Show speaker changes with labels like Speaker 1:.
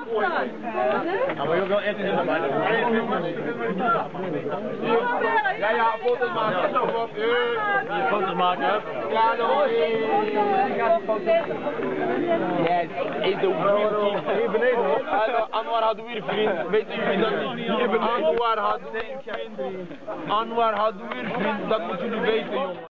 Speaker 1: Ja, maar je wil echt in de bijna. Ja, foto's maken. Je foto's maken, hè? Ja, dan. Yes, is de vriend. Hier beneden, hoor. Anwar Hadouir, vriend. Weten jullie dat niet? Anwar Hadouir, vriend. Anwar Hadouir, vriend. Dat moeten jullie weten, jongen.